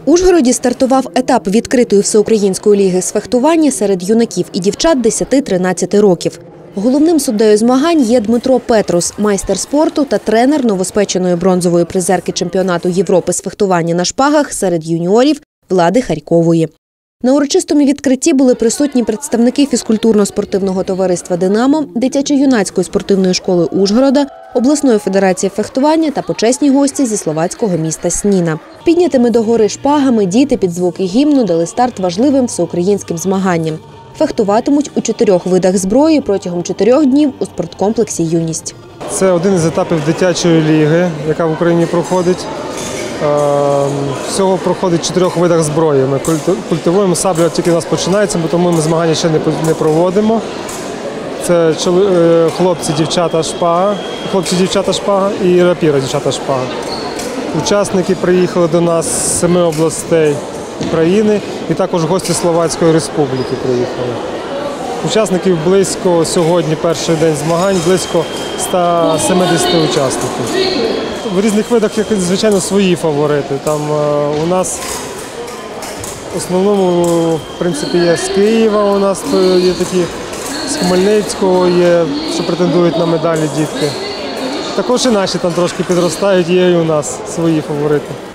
Ужгороді стартував етап відкритої всеукраїнської ліги з фехтування серед юнаків і дівчат 10-13 років. Головним суддею змагань є Дмитро Петрус, майстер спорту та тренер новоспеченої бронзової призерки чемпіонату Європи з фехтування на шпагах серед юніорів Влади Харькової. На урочистому відкритті були присутні представники фізкультурно-спортивного товариства «Динамо», дитячо-юнацької спортивної школи Ужгорода, обласної федерації фехтування та почесні гості зі словацького міста Сніна. Піднятими догори шпагами діти під звуки гімну дали старт важливим всеукраїнським змаганням. Фехтуватимуть у 4 видах зброї протягом 4 днів у спорткомплексі «Юність». Це один із етапів дитячої ліги, яка в Україні проходить. Всього проходить в 4 видах зброї. Ми культивуємо саблю, тільки у нас починається, бо тому ми змагання ще не проводимо. Це хлопці, дівчата, шпага і рапіра, дівчата, шпага. Учасники приїхали до нас з 7 областей України і також гості Словацької Республіки приїхали. Учасників близько, сьогодні перший день змагань, близько 170 учасників. В різних видах, звичайно, свої фаворити. Там у нас в основному, в принципі, є з Києва, у нас є такі, з Хмельницького є, що претендують на медалі дітки. Також і наші там трошки підростають, є і у нас свої фаворити.